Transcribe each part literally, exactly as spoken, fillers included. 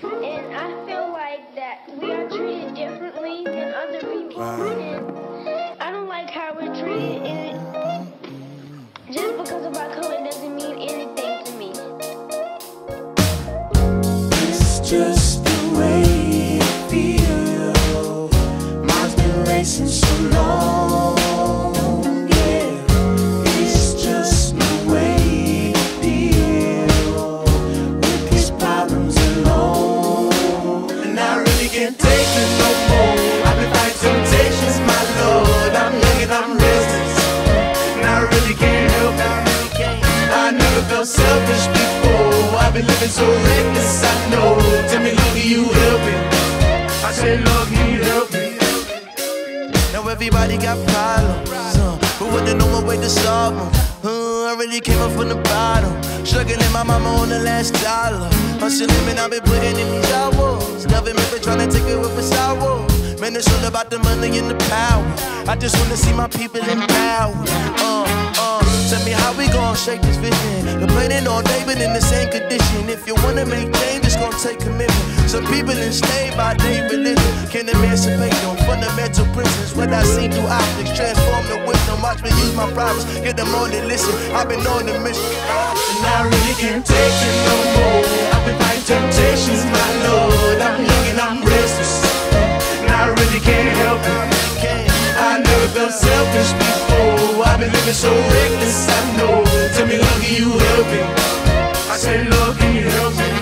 And I feel like that we are treated differently than other people. And I don't like how we're treated. And just because of our color doesn't mean anything to me. It's just the way I feel. Mine's been racing so long. Can't take it no more. I've been fighting temptations, my Lord. I'm young and I'm restless, and I really can't help it. I never felt selfish before. I've been living so reckless, I know. Tell me, Lord, can you help me? I said, Lord, can you help me? Now everybody got problems, uh, but wouldn't know one way to solve them. Uh, I really came up from the bottom, struggling my mama on the last dollar. Hustling and I've been putting in these hours. Government been trying to take it with us hours. Man, it's all about the money and the power. I just wanna see my people empowered. Uh, uh, tell me how we gon' shake this vision. Complaining all day but in the same condition. If you wanna make change, it's gon' take commitment. Some people enslaved by their religion can't emancipate them. Fundamental prisons, what I seen through optics, transform the wisdom. Watch me use my problems, get them on to listen. I've been on the mission, and I really can't take it no more. I've been fighting temptations, my Lord. I'm young and I'm restless, and I really can't help it. I never felt selfish before. I've been living so reckless, I know. Tell me, Lord, can you help me? I said, Lord, can you help me?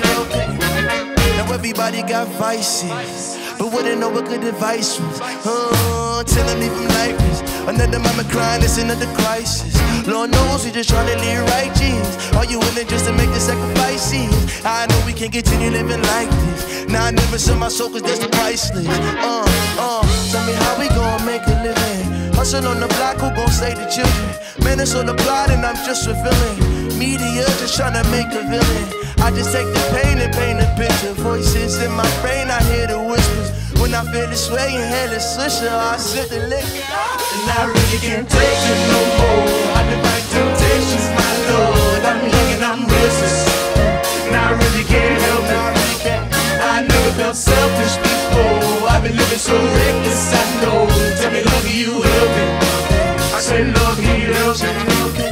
Now everybody got vices, but wouldn't know what good advice was. Uh, tell them leave them like this. Another mama crying, it's another crisis. Lord knows we just trying to live righteous. Are you willing just to make the sacrifices? I know we can't continue living like this. Now I never sell my soul cause that's the priceless. Uh, uh, tell me how we gon' make a living. Hustle on the block, who gon' save the children? Man, it's on the plot and I'm just fulfilling. Media just trying to make a villain. I just take the pain and paint a picture. Voices in my brain, I hear the whispers. When I feel this way and hell is swisher, I sip the liquor. And I really can't take it no more. I've been fighting temptations, my Lord. I'm young and I'm restless, and I really can't help it. I never felt selfish before. I've been living so reckless, I know. Tell me, Lord, can you help me? I said, Lord, can you help me?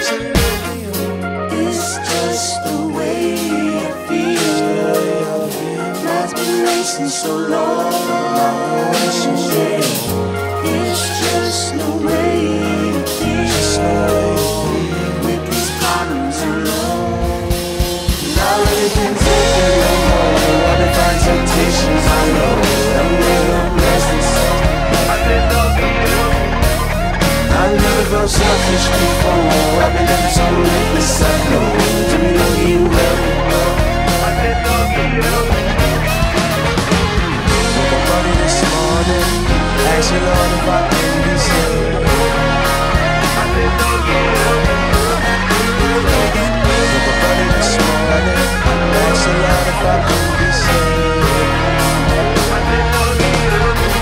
It's just the way I feel. Life's been racing so long. It's just no way to feel with these problems alone. And I really can't take it no more. I've been fighting temptations, I know. I'm living on restless. I said, Lord, can you help me? I never felt selfish before. I've been living so reckless, I know. Tell me, Lord, can you help me? I said, Lord, can you help me? Woke up early this morning, asked the Lord if I can be saved. I said, Lord, can you help me? Woke up early this morning, asked the Lord if I can be saved. I said, Lord, can you help me?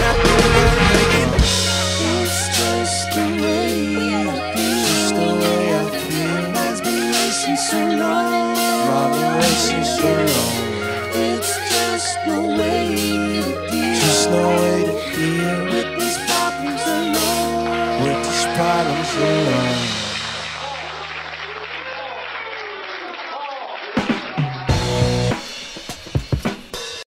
It's just the way I feel. The way I feel. I've been racing so long. I've been racing so long. It's just no way to deal. Just no way to deal with these problems alone. With these problems alone.